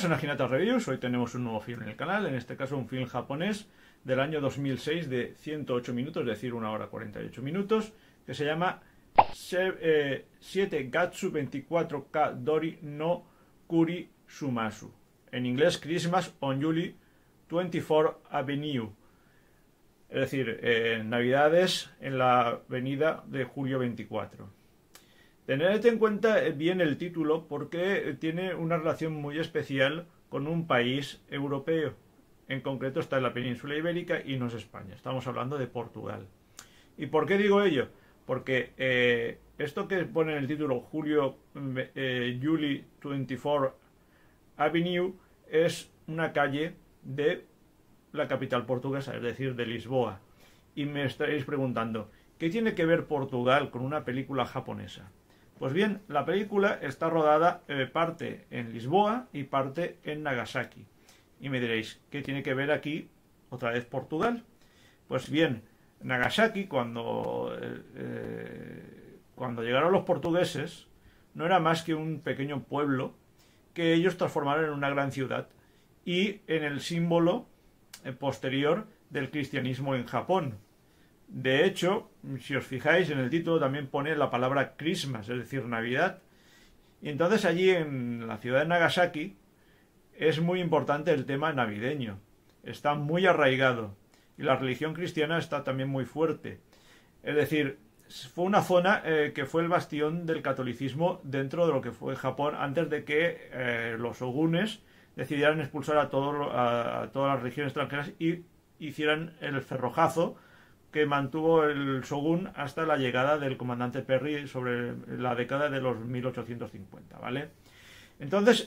buenas, son Aginata Reviews. Hoy tenemos un nuevo film en el canal, en este caso un film japonés del año 2006 de 108 minutos, es decir, 1 hora 48 minutos, que se llama 7 Gatsu 24K Dori no Kuri Sumasu. En inglés, Christmas on July 24 Avenue. Es decir, Navidades en la avenida de Julio 24. Tened en cuenta bien el título porque tiene una relación muy especial con un país europeo. En concreto está en la península ibérica y no es España. Estamos hablando de Portugal. ¿Y por qué digo ello? Porque esto que pone en el título July 24 Avenue es una calle de la capital portuguesa, es decir, de Lisboa. Y me estaréis preguntando, ¿qué tiene que ver Portugal con una película japonesa? Pues bien, la película está rodada parte en Lisboa y parte en Nagasaki. Y me diréis, ¿qué tiene que ver aquí otra vez Portugal? Pues bien, Nagasaki, cuando llegaron los portugueses, no era más que un pequeño pueblo que ellos transformaron en una gran ciudad y en el símbolo posterior del cristianismo en Japón. De hecho, si os fijáis en el título también pone la palabra Christmas, es decir, Navidad. Y entonces allí en la ciudad de Nagasaki es muy importante el tema navideño. Está muy arraigado. Y la religión cristiana está también muy fuerte. Es decir, fue una zona que fue el bastión del catolicismo dentro de lo que fue Japón antes de que los shogunes decidieran expulsar a todas las religiones extranjeras y hicieran el cerrojazo que mantuvo el shogun hasta la llegada del comandante Perry sobre la década de los 1850, ¿vale? Entonces,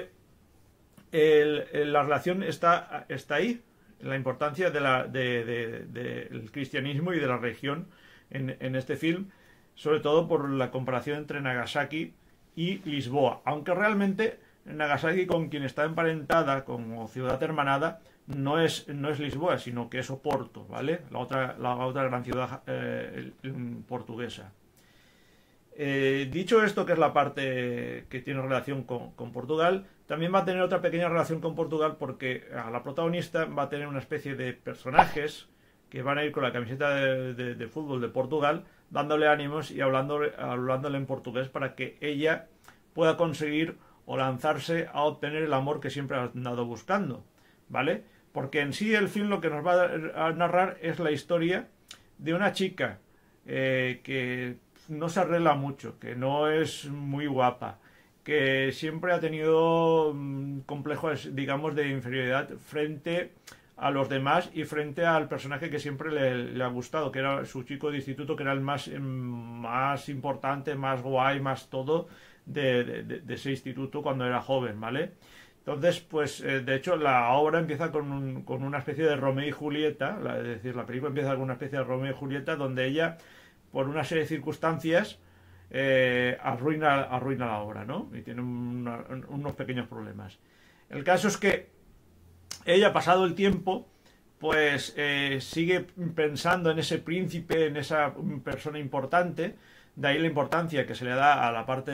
la relación está ahí, la importancia del cristianismo y de la religión en este film, sobre todo por la comparación entre Nagasaki y Lisboa, aunque realmente Nagasaki, con quien está emparentada como ciudad hermanada, no es Lisboa, sino que es Oporto, ¿vale? La otra gran ciudad portuguesa. Dicho esto, que es la parte que tiene relación con Portugal, también va a tener otra pequeña relación con Portugal porque a la protagonista va a tener una especie de personajes que van a ir con la camiseta de fútbol de Portugal, dándole ánimos y hablándole en portugués para que ella pueda conseguir o lanzarse a obtener el amor que siempre ha andado buscando, ¿vale? Porque en sí el film lo que nos va a narrar es la historia de una chica que no se arregla mucho, que no es muy guapa, que siempre ha tenido complejos, digamos, de inferioridad frente a los demás y frente al personaje que siempre le ha gustado, que era su chico de instituto, que era el más importante, más guay, más todo de ese instituto cuando era joven, ¿vale? Entonces, pues, de hecho, la obra empieza con una especie de Romeo y Julieta, es decir, la película empieza con una especie de Romeo y Julieta, donde ella, por una serie de circunstancias, arruina la obra, ¿no? Y tiene unos pequeños problemas. El caso es que ella, pasado el tiempo, pues sigue pensando en ese príncipe, en esa persona importante, de ahí la importancia que se le da a la parte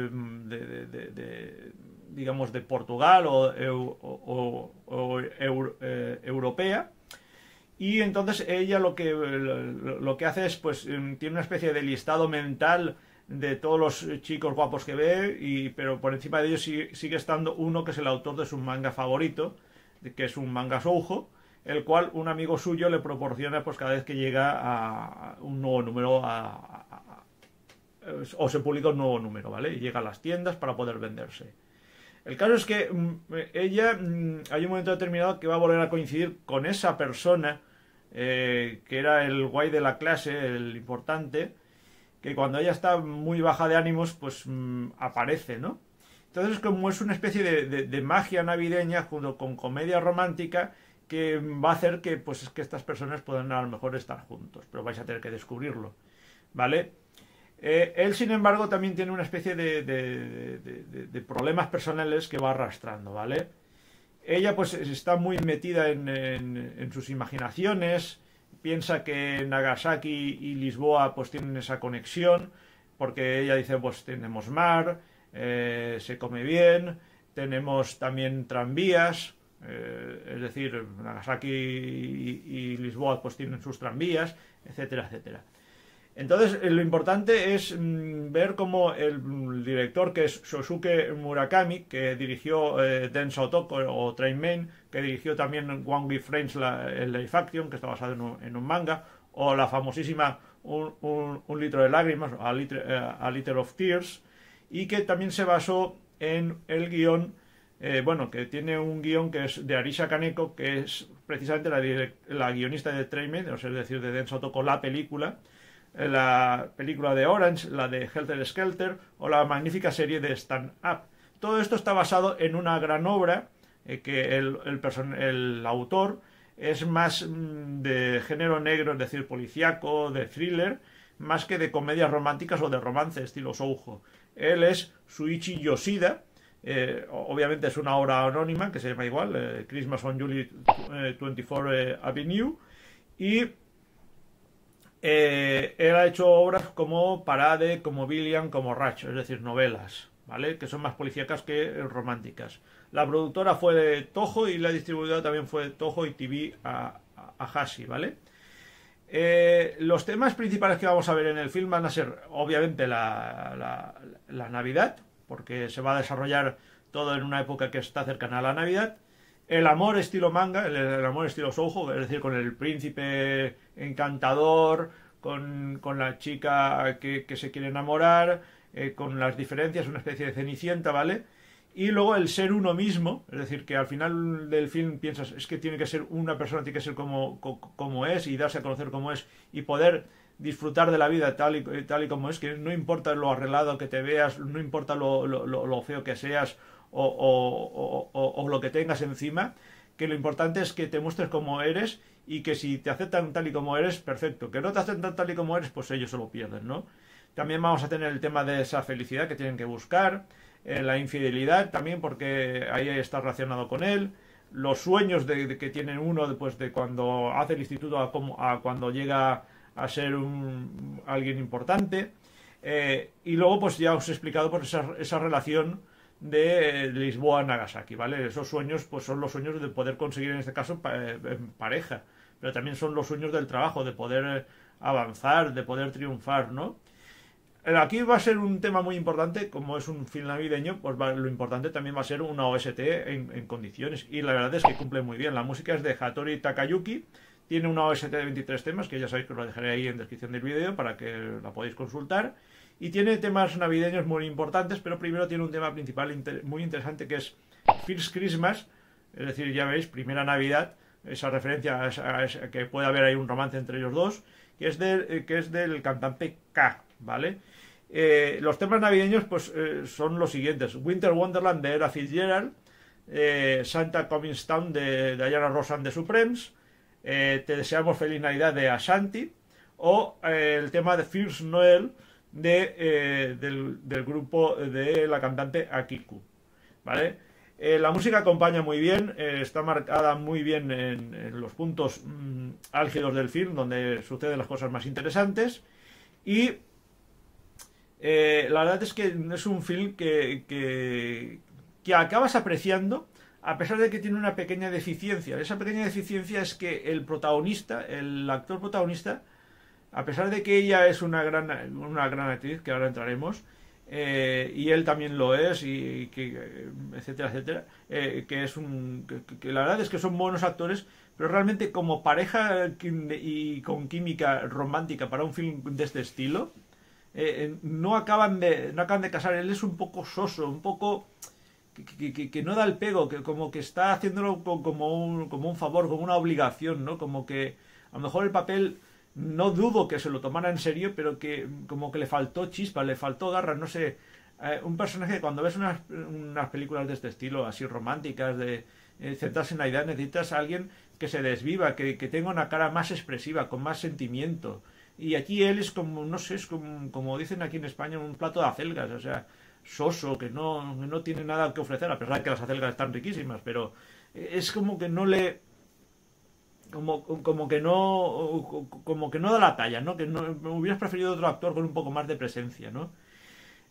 digamos, de Portugal o europea. Y entonces ella lo que hace es, pues, tiene una especie de listado mental de todos los chicos guapos que ve, pero por encima de ellos sigue estando uno que es el autor de su manga favorito, que es un manga shoujo, el cual un amigo suyo le proporciona, pues, cada vez que llega a un nuevo número o se publica un nuevo número, ¿vale? Y llega a las tiendas para poder venderse. El caso es que ella hay un momento determinado que va a volver a coincidir con esa persona que era el guay de la clase, el importante, que cuando ella está muy baja de ánimos, pues aparece, ¿no? Entonces, como es una especie de magia navideña junto con comedia romántica que va a hacer que, pues, que estas personas puedan a lo mejor estar juntos, pero vais a tener que descubrirlo, ¿vale? Él, sin embargo, también tiene una especie de problemas personales que va arrastrando, ¿vale? Ella, pues, está muy metida en sus imaginaciones, piensa que Nagasaki y Lisboa, pues, tienen esa conexión, porque ella dice, pues, tenemos mar, se come bien, tenemos también tranvías, es decir, Nagasaki y Lisboa pues tienen sus tranvías, etcétera, etcétera. Entonces, lo importante es ver cómo el director, que es Shosuke Murakami, que dirigió Denso Otoko o Train Main, que dirigió también One Week Frames, el Life Action, que está basado en un manga, o la famosísima Un litro de lágrimas, A Liter of Tears, y que también se basó en el guión, que tiene un guión que es de Arisha Kaneko, que es precisamente la guionista de Train Main, o sea, es decir, de Denso Otoko, la película de Orange, la de Helter Skelter o la magnífica serie de Stand Up. Todo esto está basado en una gran obra que el autor es más de género negro, es decir, policíaco, de thriller, más que de comedias románticas o de romance estilo Shoujo. Él es Shuichi Yoshida. Obviamente es una obra anónima que se llama igual, Christmas on July 24 Avenue, y él ha hecho obras como Parade, como Billiam, como Ratch, es decir, novelas, ¿vale? Que son más policíacas que románticas. La productora fue de Toho y la distribuidora también fue de Toho y TV a Hashi, ¿vale? Los temas principales que vamos a ver en el film van a ser, obviamente, la Navidad, porque se va a desarrollar todo en una época que está cercana a la Navidad. El amor estilo manga, el amor estilo shoujo, es decir, con el príncipe encantador, con la chica que se quiere enamorar, con las diferencias, una especie de Cenicienta, ¿vale? Y luego el ser uno mismo, es decir, que al final del film piensas, es que tiene que ser una persona, tiene que ser como es y darse a conocer como es y poder disfrutar de la vida tal y como es, que no importa lo arreglado que te veas, no importa lo feo que seas o lo que tengas encima, que lo importante es que te muestres como eres y que si te aceptan tal y como eres, perfecto. Que no te aceptan tal y como eres, pues ellos se lo pierden, ¿no? También vamos a tener el tema de esa felicidad que tienen que buscar, la infidelidad también, porque ahí está relacionado con él, los sueños de que tienen uno después de cuando hace el instituto a cuando llega a ser alguien importante, y luego pues ya os he explicado pues esa relación de Lisboa a Nagasaki, ¿vale? Esos sueños pues son los sueños de poder conseguir en este caso pareja, pero también son los sueños del trabajo, de poder avanzar, de poder triunfar, ¿no? Aquí va a ser un tema muy importante, como es un film navideño, pues lo importante también va a ser una OST en condiciones, y la verdad es que cumple muy bien. La música es de Hattori Takayuki, tiene una OST de 23 temas, que ya sabéis que os lo dejaré ahí en descripción del vídeo para que la podáis consultar, y tiene temas navideños muy importantes, pero primero tiene un tema principal muy interesante que es First Christmas, es decir, ya veis, primera Navidad, esa referencia a que puede haber ahí un romance entre ellos dos, que es del cantante K, ¿vale? Los temas navideños pues son los siguientes: Winter Wonderland de Ella Fitzgerald, Santa Comings Town de Diana Ross and the Supremes, Te deseamos feliz Navidad de Ashanti, o el tema de First Noel del grupo de la cantante Akiku, ¿vale? La música acompaña muy bien, está marcada muy bien en los puntos álgidos del film, donde suceden las cosas más interesantes, y la verdad es que es un film que acabas apreciando, a pesar de que tiene una pequeña deficiencia. Esa pequeña deficiencia es que el actor protagonista, a pesar de que ella es una gran actriz, que ahora entraremos, y él también lo es, y que etcétera, etcétera, que la verdad es que son buenos actores, pero realmente como pareja y con química romántica para un film de este estilo, no acaban de casar. Él es un poco soso, un poco que no da el pego, que como que está haciéndolo como un favor, como una obligación, ¿no? Como que a lo mejor el papel no dudo que se lo tomara en serio, pero que como que le faltó chispa, le faltó garra, no sé. Un personaje, cuando ves unas películas de este estilo, así románticas, de centrarse en la idea, necesitas a alguien que se desviva, que tenga una cara más expresiva, con más sentimiento. Y aquí él es como, no sé, es como dicen aquí en España, un plato de acelgas, o sea, soso, que no tiene nada que ofrecer, a pesar de que las acelgas están riquísimas, pero es como que no le... Como que no da la talla, ¿no? Que no hubieras preferido otro actor con un poco más de presencia, ¿no?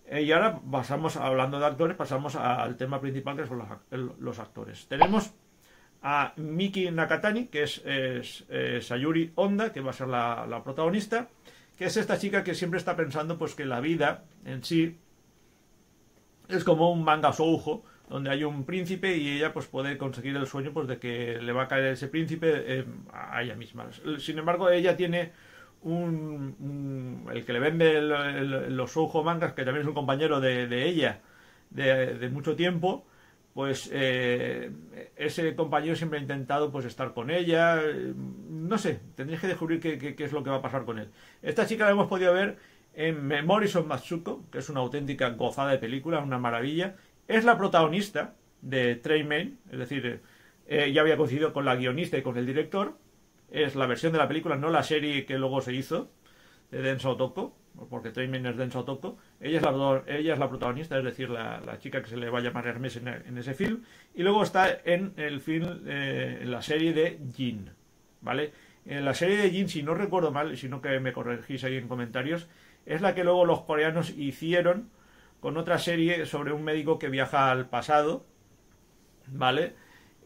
Y ahora pasamos, hablando de actores, pasamos al tema principal, que son los actores. Tenemos a Miki Nakatani, que es Sayuri Honda, que va a ser la protagonista, que es esta chica que siempre está pensando pues que la vida en sí es como un manga shoujo, donde hay un príncipe y ella pues puede conseguir el sueño pues de que le va a caer ese príncipe a ella misma. Sin embargo, ella tiene el que le vende los shoujo mangas, que también es un compañero de ella de mucho tiempo, pues ese compañero siempre ha intentado pues estar con ella. No sé, tendréis que descubrir qué es lo que va a pasar con él. Esta chica la hemos podido ver en Memories of Matsuko, que es una auténtica gozada de película, una maravilla. Es la protagonista de Train Main, es decir, ya había coincidido con la guionista y con el director. Es la versión de la película, no la serie que luego se hizo de Denso Otoko, porque Train Main es Denso Otoko. Ella es la protagonista, es decir, la chica que se le va a llamar Hermes en ese film. Y luego está en el film, en la serie de Jin, ¿vale? En la serie de Jin, si no recuerdo mal, si no que me corregís ahí en comentarios, es la que luego los coreanos hicieron con otra serie sobre un médico que viaja al pasado, ¿vale?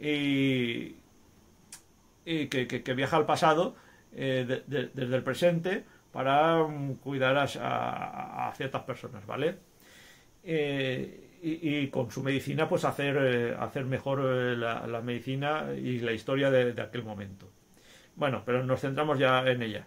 Y que viaja al pasado desde el presente para cuidar a ciertas personas, ¿vale? Y con su medicina pues hacer mejor la medicina y la historia de aquel momento. Bueno, pero nos centramos ya en ella.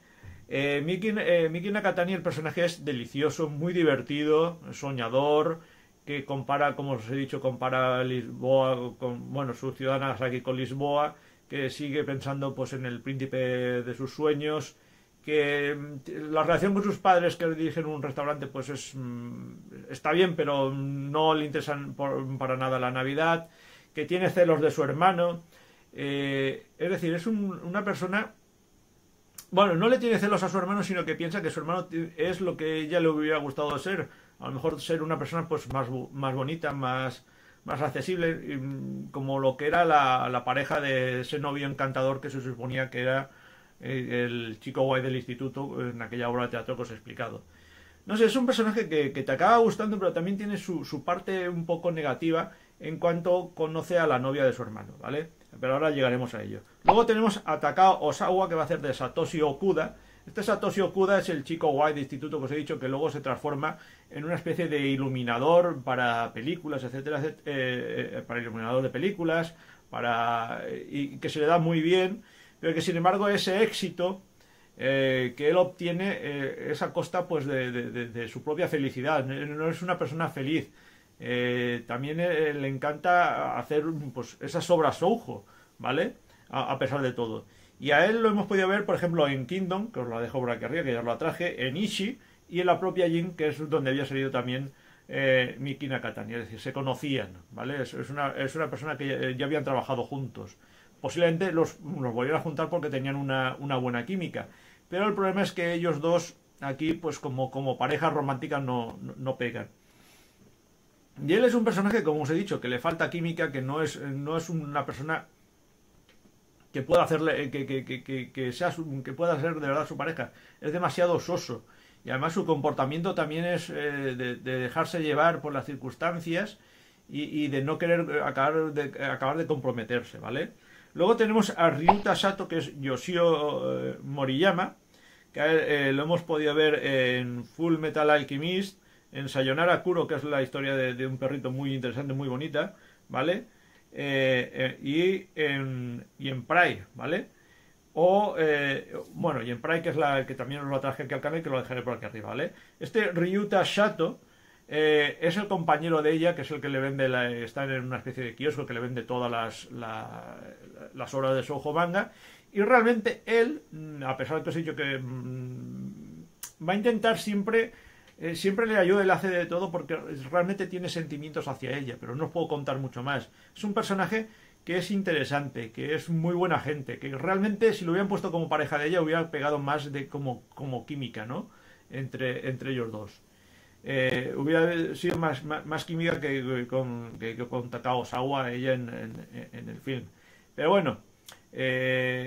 Miki Nakatani, el personaje es delicioso, muy divertido, soñador, que compara, como os he dicho, compara Lisboa con, bueno, su ciudad Nagasaki con Lisboa, que sigue pensando pues en el príncipe de sus sueños, que la relación con sus padres, que dirigen un restaurante, pues está bien, pero no le interesan para nada la Navidad, que tiene celos de su hermano. Es decir, es una persona, bueno, no le tiene celos a su hermano, sino que piensa que su hermano es lo que ella le hubiera gustado ser. A lo mejor ser una persona pues más bonita, más accesible, como lo que era la pareja de ese novio encantador que se suponía que era el chico guay del instituto en aquella obra de teatro que os he explicado. No sé, es un personaje que te acaba gustando, pero también tiene su parte un poco negativa en cuanto conoce a la novia de su hermano, ¿vale? Pero ahora llegaremos a ello. Luego tenemos a Takao Osawa, que va a hacer de Satoshi Okuda. Este Satoshi Okuda es el chico guay de instituto que os he dicho, que luego se transforma en una especie de iluminador para películas, etcétera, para iluminador de películas, y que se le da muy bien, pero que sin embargo ese éxito que él obtiene es a costa pues de su propia felicidad. No es una persona feliz. También le encanta hacer pues esas obras shoujo, ¿vale? A pesar de todo. Y a él lo hemos podido ver, por ejemplo, en Kingdom, que os la dejo por aquí arriba, que ya os la traje, en Ishi, y en la propia Jin, que es donde había salido también Miki Nakatani. Es decir, se conocían, ¿vale? Es una persona que ya habían trabajado juntos. Posiblemente los volvieran a juntar porque tenían una buena química. Pero el problema es que ellos dos aquí, pues como pareja romántica no pegan. Y él es un personaje, como os he dicho, que le falta química, que no es una persona que pueda hacerle que pueda ser de verdad su pareja. Es demasiado soso. Y además su comportamiento también es de dejarse llevar por las circunstancias y de no querer acabar de comprometerse, ¿vale? Luego tenemos a Ryuta Sato, que es Yoshio Moriyama, que lo hemos podido ver en Full Metal Alchemist, en Sayonara Kuro, que es la historia de un perrito muy interesante, muy bonita, ¿vale? Y en Pride, ¿vale? Bueno, y en Pride, que es la que también os lo traje aquí al canal, que lo dejaré por aquí arriba, ¿vale? Este Ryuta Sato es el compañero de ella, que es el que le vende, está en una especie de kiosco que le vende todas las obras de shoujo manga, y realmente él, a pesar de que os he dicho que va a intentar siempre le ayuda, le hace de todo porque realmente tiene sentimientos hacia ella, pero no os puedo contar mucho más. Es un personaje que es interesante, que es muy buena gente, que realmente si lo hubieran puesto como pareja de ella hubiera pegado más de como química, ¿no? Entre ellos dos. Hubiera sido más química que con Takao Osawa ella en el film. Pero bueno,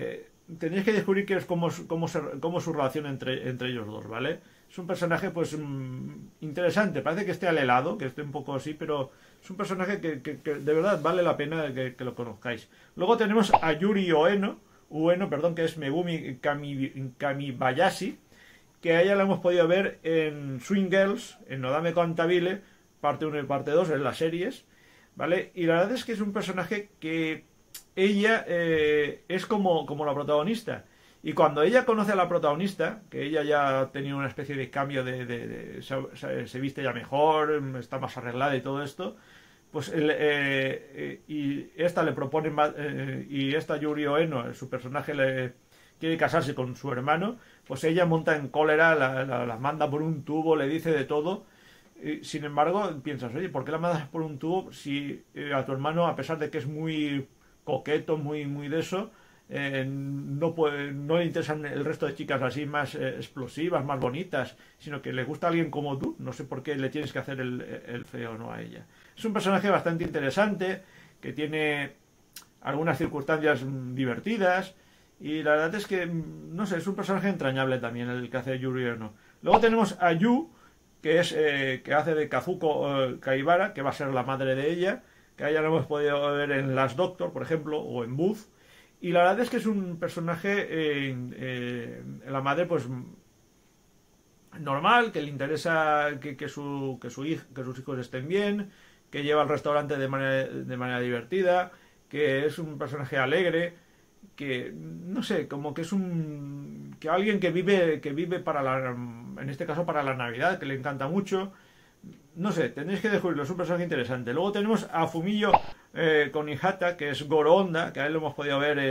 tenéis que descubrir qué es cómo es su relación entre ellos dos, ¿vale? Es un personaje, pues, interesante. Parece que esté al helado, que esté un poco así, pero es un personaje que de verdad vale la pena que lo conozcáis. Luego tenemos a Yuri Ueno, perdón, que es Megumi Kamibayashi, que a ella la hemos podido ver en Swing Girls, en Nodame Cantabile, parte 1 y parte 2, en las series, ¿vale? Y la verdad es que es un personaje que ella es como la protagonista. Y cuando ella conoce a la protagonista, que ella ya ha tenido una especie de cambio se viste ya mejor, está más arreglada y todo esto, pues y esta le propone, y esta Yuri Oeno, su personaje, le quiere casarse con su hermano, pues ella monta en cólera, la manda por un tubo, le dice de todo. Sin embargo, piensas, oye, ¿por qué la mandas por un tubo si a tu hermano, a pesar de que es muy coqueto, muy de eso, no le interesan el resto de chicas así más explosivas, más bonitas, sino que le gusta a alguien como tú? No sé por qué le tienes que hacer el feo, ¿no?, a ella. Es un personaje bastante interesante, que tiene algunas circunstancias divertidas, y la verdad es que, no sé, es un personaje entrañable también el que hace Yuri Ono. Luego tenemos a Yu, que hace de Kazuko Kaibara, que va a ser la madre de ella, que a ella lo hemos podido ver en Last Doctor, por ejemplo, o en Booth. Y la verdad es que es un personaje, la madre, pues, normal, que le interesa que sus hijos estén bien, que lleva al restaurante de manera divertida, que es un personaje alegre, que, no sé, como que es que alguien que vive en este caso para la Navidad, que le encanta mucho. No sé, tenéis que descubrirlo, es un personaje interesante. Luego tenemos a Fumio Konihata, que es Goro Honda, que a él lo hemos podido ver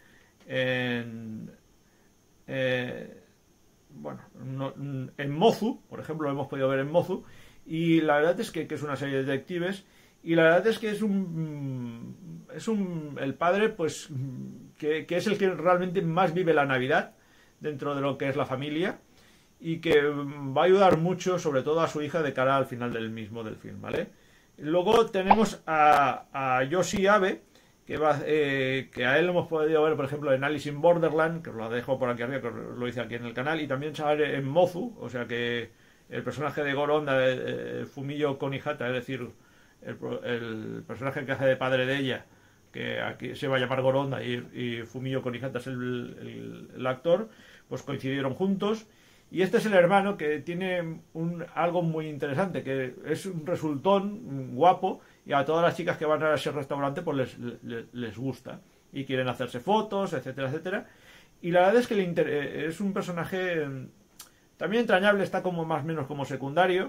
bueno, en Mozu, por ejemplo, lo hemos podido ver en Mozu, y la verdad es que es una serie de detectives, y la verdad es que el padre, pues, que es el que realmente más vive la Navidad dentro de lo que es la familia, y que va a ayudar mucho, sobre todo a su hija, de cara al final del film, ¿vale? Luego tenemos a Yoshi Abe, que a él lo hemos podido ver, por ejemplo, en Alice in Borderland, que os lo dejo por aquí arriba, que lo hice aquí en el canal, y también sale en Mozu, o sea que el personaje de Goro Honda, Fumio Konihata, es decir, el personaje que hace de padre de ella, que aquí se va a llamar Goro Honda, y Fumio Konihata es el actor, pues coincidieron juntos. Y este es el hermano, que tiene algo muy interesante, que es un resultón guapo, y a todas las chicas que van a ese restaurante pues les gusta y quieren hacerse fotos, etcétera, etcétera. Y la verdad es que es un personaje también entrañable, está como más o menos como secundario,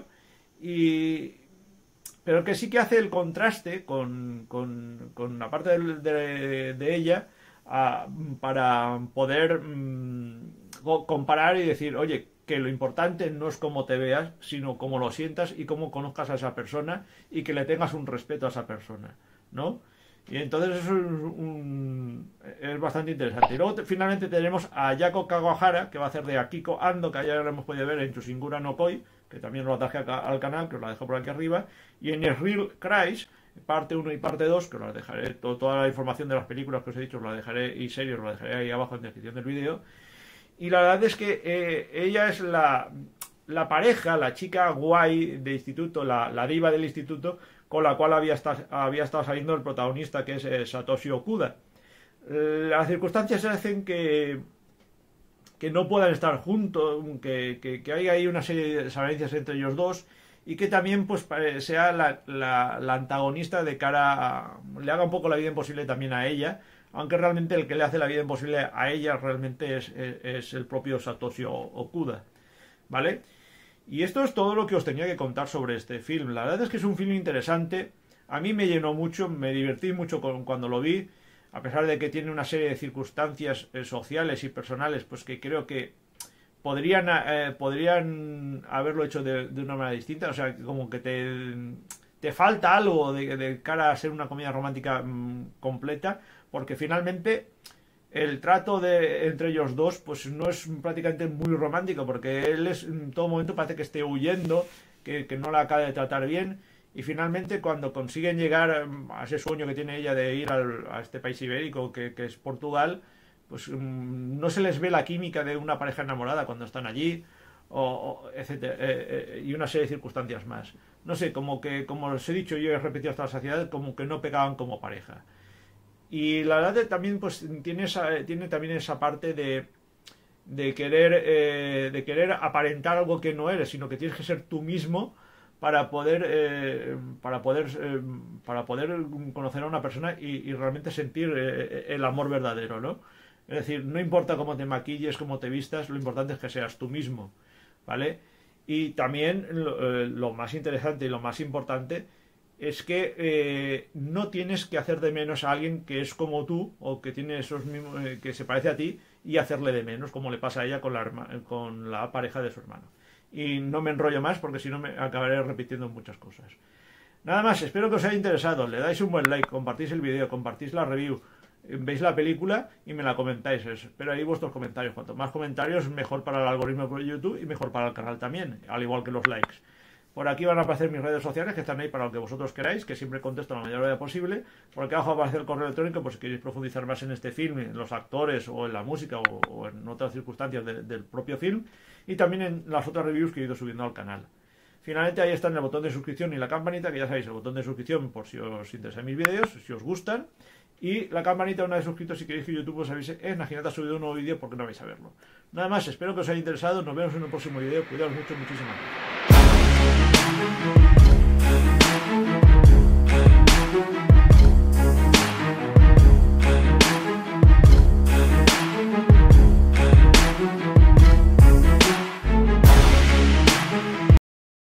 pero que sí que hace el contraste con la parte de ella, para poder comparar y decir, oye, que lo importante no es cómo te veas, sino cómo lo sientas y cómo conozcas a esa persona, y que le tengas un respeto a esa persona, ¿no? Y entonces eso es bastante interesante. Y luego finalmente tenemos a Yako Kawahara, que va a hacer de Akiko Ando, que ayer lo hemos podido ver en Chushingura no Koi, que también lo traje al canal, que os la dejo por aquí arriba, y en The Real Cries, parte 1 y parte 2, que os la dejaré, toda la información de las películas que os he dicho os la dejaré, y series os la dejaré ahí abajo en la descripción del vídeo. Y la verdad es que ella es la pareja, la chica guay de instituto, la diva del instituto, con la cual había estado saliendo el protagonista, que es Satoshi Okuda. Las circunstancias hacen que no puedan estar juntos, que hay ahí una serie de desavenencias entre ellos dos, y que también, pues, sea la antagonista de cara le haga un poco la vida imposible también a ella, aunque realmente el que le hace la vida imposible a ella realmente es el propio Satoshi Okuda, ¿vale? Y esto es todo lo que os tenía que contar sobre este film. La verdad es que es un film interesante, a mí me llenó mucho, me divertí mucho cuando lo vi, a pesar de que tiene una serie de circunstancias sociales y personales, pues que creo que podrían haberlo hecho de una manera distinta, o sea, como que te falta algo de cara a ser una comedia romántica completa, porque finalmente el trato entre ellos dos pues no es prácticamente muy romántico, porque él en todo momento parece que esté huyendo, que no la acaba de tratar bien, y finalmente cuando consiguen llegar a ese sueño que tiene ella de ir a este país ibérico que es Portugal, pues no se les ve la química de una pareja enamorada cuando están allí, etcétera, y una serie de circunstancias más. No sé, como que, como os he dicho yo y he repetido hasta la saciedad, como que no pegaban como pareja. Y la verdad también pues tiene también esa parte de querer aparentar algo que no eres, sino que tienes que ser tú mismo para poder conocer a una persona y realmente sentir el amor verdadero, ¿no? Es decir, no importa cómo te maquilles, cómo te vistas, lo importante es que seas tú mismo, ¿vale? Y también lo más interesante y lo más importante es que no tienes que hacer de menos a alguien que es como tú o que tiene esos mismos, que se parece a ti y hacerle de menos, como le pasa a ella con la pareja de su hermano. Y no me enrollo más porque si no me acabaré repitiendo muchas cosas. Nada más, espero que os haya interesado. Le dais un buen like, compartís el vídeo, compartís la review, veis la película y me la comentáis. Espero ahí vuestros comentarios. Cuanto más comentarios, mejor para el algoritmo de YouTube y mejor para el canal también, al igual que los likes. Por aquí van a aparecer mis redes sociales, que están ahí para lo que vosotros queráis, que siempre contesto la mayor hora posible. Por aquí abajo aparece el correo electrónico, por si queréis profundizar más en este film, en los actores o en la música o en otras circunstancias del propio film. Y también en las otras reviews que he ido subiendo al canal. Finalmente ahí están el botón de suscripción y la campanita, que ya sabéis, el botón de suscripción por si os interesan mis vídeos, si os gustan. Y la campanita una vez suscritos si queréis que YouTube os avise, Naginata ha subido un nuevo vídeo porque no vais a verlo. Nada más, espero que os haya interesado, nos vemos en un próximo vídeo, cuidaos mucho, muchísimas gracias.